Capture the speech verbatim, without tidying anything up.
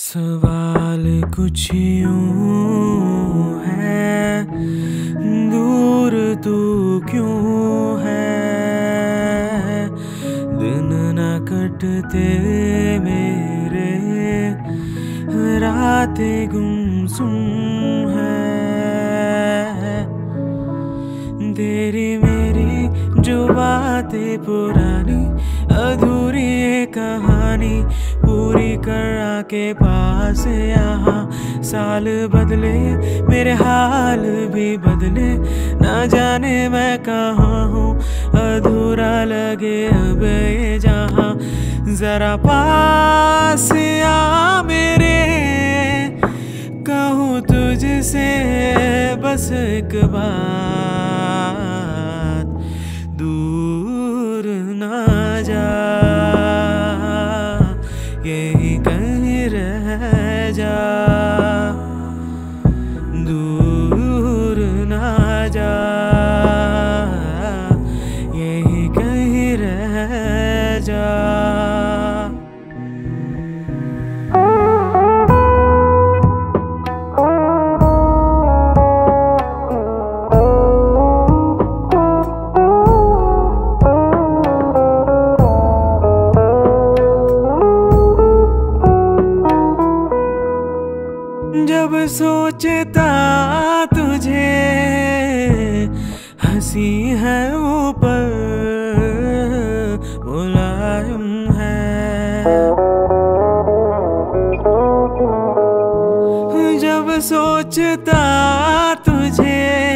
सवाल कुछ यूं है, दूर तू क्यों है। दिन न कटते मेरे, रातें गुमसुम है। तेरी मेरी जो बातें पुरानी, अधूरी ये कहानी पूरी कर आके पास यहाँ। साल बदले मेरे हाल भी बदले, ना जाने मैं कहाँ हूँ, अधूरा लगे अब ये जहाँ। जरा पास आ मेरे, कहूँ तुझसे बस एक बात, दूर ना जा, यही कहीं रह जा, दूर ना जा, यही कहीं रह जा। जब सोचता तुझे, हंसी है ऊपर मुलायम है। जब सोचता तुझे,